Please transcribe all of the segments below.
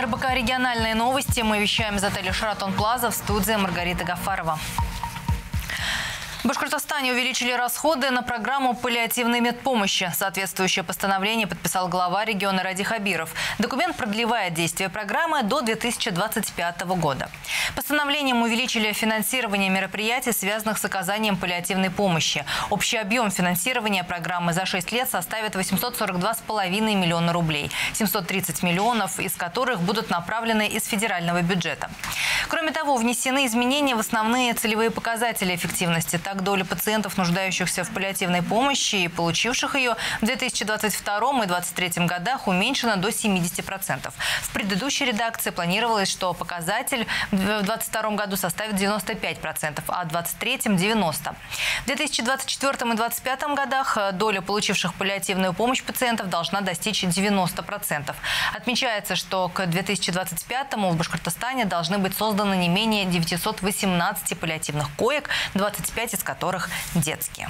РБК «Региональные новости». Мы вещаем из отеля «Шаратон Плаза», в студии Маргарита Гафарова. В Башкортостане увеличили расходы на программу паллиативной медпомощи. Соответствующее постановление подписал глава региона Ради Хабиров. Документ продлевает действие программы до 2025 года. Постановлением увеличили финансирование мероприятий, связанных с оказанием паллиативной помощи. Общий объем финансирования программы за 6 лет составит 842,5 миллиона рублей. 730 миллионов из которых будут направлены из федерального бюджета. Кроме того, внесены изменения в основные целевые показатели эффективности. Так, доля пациентов, нуждающихся в паллиативной помощи и получивших ее в 2022 и 2023 годах, уменьшена до 70%. В предыдущей редакции планировалось, что показатель в 2022 году составит 95%, а в 2023 – 90%. В 2024 и 2025 годах доля получивших паллиативную помощь пациентов должна достичь 90%. Отмечается, что к 2025-му в Башкортостане должны быть созданы не менее 918 паллиативных коек, 25 из которых детские.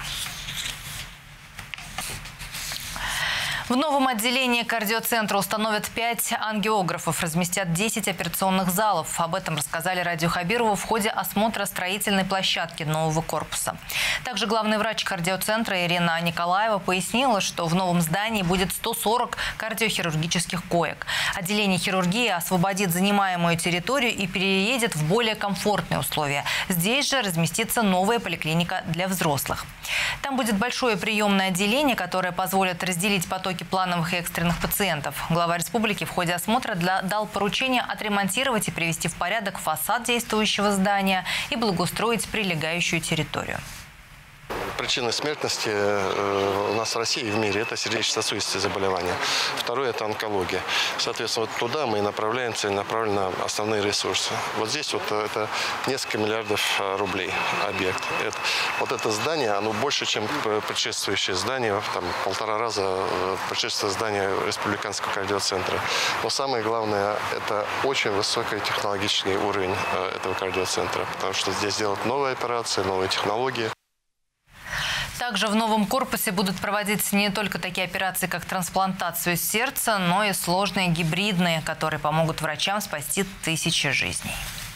В новом отделении кардиоцентра установят 5 ангиографов, разместят 10 операционных залов. Об этом рассказали Радио Хабирову в ходе осмотра строительной площадки нового корпуса. Также главный врач кардиоцентра Ирина Николаева пояснила, что в новом здании будет 140 кардиохирургических коек. Отделение хирургии освободит занимаемую территорию и переедет в более комфортные условия. Здесь же разместится новая поликлиника для взрослых. Там будет большое приемное отделение, которое позволит разделить потоки плановых и экстренных пациентов. Глава республики в ходе осмотра дал поручение отремонтировать и привести в порядок фасад действующего здания и благоустроить прилегающую территорию. Причина смертности у нас в России и в мире – это сердечно-сосудистые заболевания. Второе – это онкология. Соответственно, вот туда мы и направляем целенаправленно основные ресурсы. Вот здесь вот это несколько миллиардов рублей объект. Вот это здание, оно больше, чем предшествующее здание, там, 1,5 раза предшествующее здание республиканского кардиоцентра. Но самое главное – это очень высокий технологичный уровень этого кардиоцентра, потому что здесь делают новые операции, новые технологии. Также в новом корпусе будут проводить не только такие операции, как трансплантацию сердца, но и сложные гибридные, которые помогут врачам спасти тысячи жизней.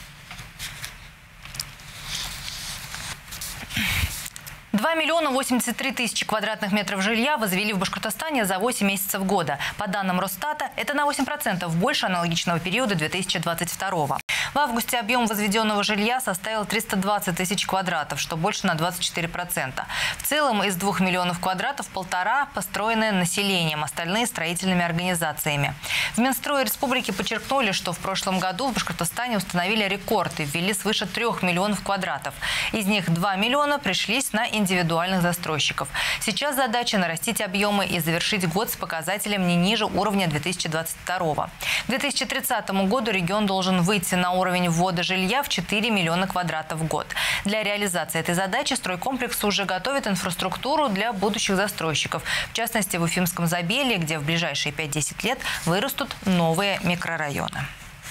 – 2 миллиона 83 тысячи квадратных метров жилья возвели в Башкортостане за 8 месяцев года. По данным Росстата, это на 8% больше аналогичного периода 2022. В августе объем возведенного жилья составил 320 тысяч квадратов, что больше на 24%. В целом из 2 миллионов квадратов 1,5 построены населением, остальные – строительными организациями. В Минстрое республики подчеркнули, что в прошлом году в Башкортостане установили рекорд и ввели свыше 3 миллионов квадратов. Из них 2 миллиона пришлись на индивидуальных застройщиков. Сейчас задача нарастить объемы и завершить год с показателем не ниже уровня 2022. К 2030 году регион должен выйти на уровень ввода жилья в 4 миллиона квадратов в год. Для реализации этой задачи стройкомплекс уже готовит инфраструктуру для будущих застройщиков. В частности, в Уфимском Забелье, где в ближайшие 5-10 лет вырастут новые микрорайоны.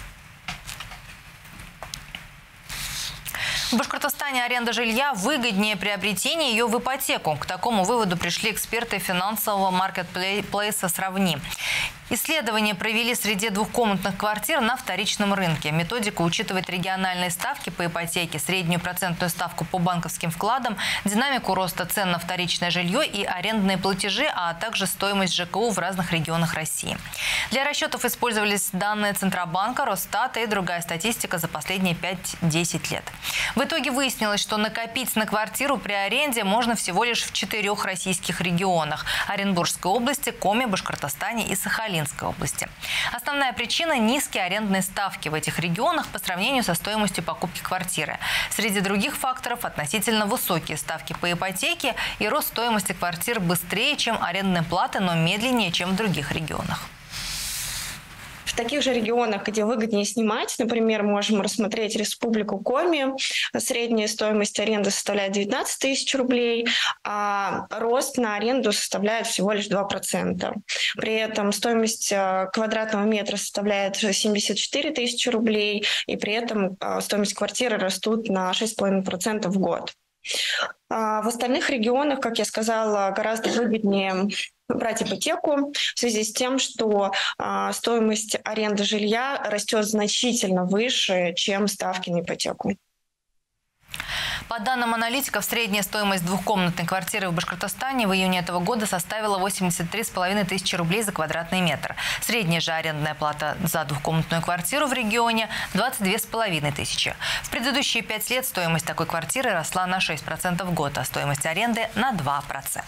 В Башкортостане аренда жилья выгоднее приобретения ее в ипотеку. К такому выводу пришли эксперты финансового маркетплейса «Сравни». Исследования провели среди двухкомнатных квартир на вторичном рынке. Методика учитывает региональные ставки по ипотеке, среднюю процентную ставку по банковским вкладам, динамику роста цен на вторичное жилье и арендные платежи, а также стоимость ЖКУ в разных регионах России. Для расчетов использовались данные Центробанка, Росстата и другая статистика за последние 5-10 лет. В итоге выяснилось, что накопить на квартиру при аренде можно всего лишь в 4 российских регионах – Оренбургской области, Коми, Башкортостане и Сахалинской области. Основная причина – низкие арендные ставки в этих регионах по сравнению со стоимостью покупки квартиры. Среди других факторов – относительно высокие ставки по ипотеке и рост стоимости квартир быстрее, чем арендные платы, но медленнее, чем в других регионах. В таких же регионах, где выгоднее снимать, например, можем рассмотреть Республику Коми. Средняя стоимость аренды составляет 19 тысяч рублей, а рост на аренду составляет всего лишь 2%. При этом стоимость квадратного метра составляет 74 тысячи рублей, и при этом стоимость квартиры растут на 6,5% в год. В остальных регионах, как я сказала, гораздо выгоднее брать ипотеку в связи с тем, что стоимость аренды жилья растет значительно выше, чем ставки на ипотеку. По данным аналитиков, средняя стоимость двухкомнатной квартиры в Башкортостане в июне этого года составила 83,5 тысячи рублей за квадратный метр. Средняя же арендная плата за двухкомнатную квартиру в регионе – 22,5 тысячи. В предыдущие 5 лет стоимость такой квартиры росла на 6% в год, а стоимость аренды – на 2%.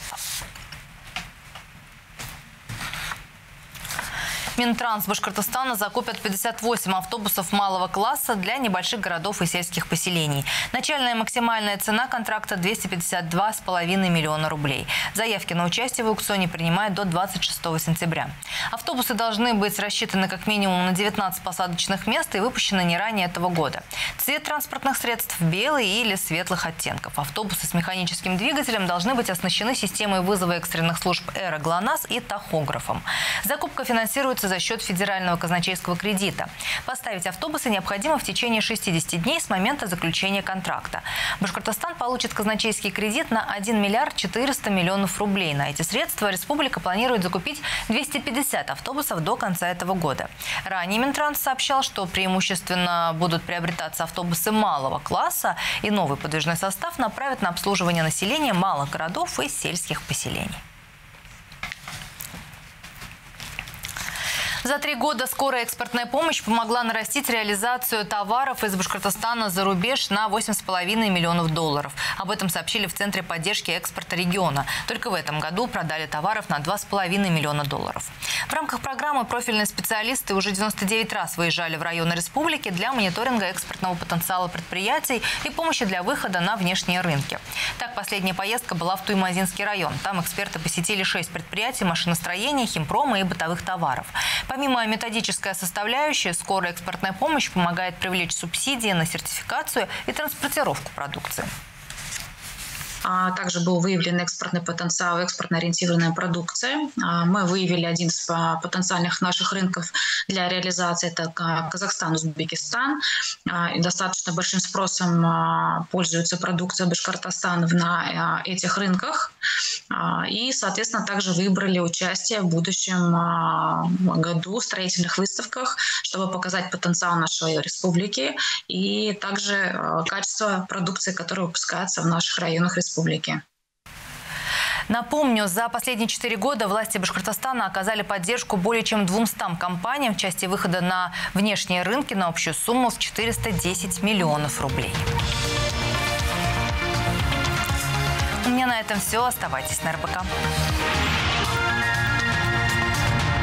Минтранс Башкортостана закупят 58 автобусов малого класса для небольших городов и сельских поселений. Начальная максимальная цена контракта – 252,5 миллиона рублей. Заявки на участие в аукционе принимают до 26 сентября. Автобусы должны быть рассчитаны как минимум на 19 посадочных мест и выпущены не ранее этого года. Цвет транспортных средств – белый или светлых оттенков. Автобусы с механическим двигателем должны быть оснащены системой вызова экстренных служб «Эра», «ГЛОНАСС» и тахографом. Закупка финансируется за счет федерального казначейского кредита. Поставить автобусы необходимо в течение 60 дней с момента заключения контракта. Башкортостан получит казначейский кредит на 1 миллиард 400 миллионов рублей. На эти средства республика планирует закупить 250 автобусов до конца этого года. Ранее Минтранс сообщал, что преимущественно будут приобретаться автобусы малого класса, и новый подвижной состав направят на обслуживание населения малых городов и сельских поселений. За 3 года скорая экспортная помощь помогла нарастить реализацию товаров из Башкортостана за рубеж на 8,5 миллионов долларов. Об этом сообщили в Центре поддержки экспорта региона. Только в этом году продали товаров на 2,5 миллиона долларов. В рамках программы профильные специалисты уже 99 раз выезжали в районы республики для мониторинга экспортного потенциала предприятий и помощи для выхода на внешние рынки. Так, последняя поездка была в Туймазинский район. Там эксперты посетили 6 предприятий машиностроения, химпрома и бытовых товаров. Помимо методической составляющей, скорая экспортная помощь помогает привлечь субсидии на сертификацию и транспортировку продукции. Также был выявлен экспортный потенциал, экспортно-ориентированная продукция. Мы выявили один из потенциальных наших рынков для реализации. Это Казахстан, Узбекистан. И достаточно большим спросом пользуется продукция Башкортостана на этих рынках. И, соответственно, также выбрали участие в будущем году в строительных выставках, чтобы показать потенциал нашей республики и также качество продукции, которая выпускается в наших районах республики. Напомню, за последние 4 года власти Башкортостана оказали поддержку более чем 200 компаниям в части выхода на внешние рынки на общую сумму в 410 миллионов рублей. У меня на этом все. Оставайтесь на РБК.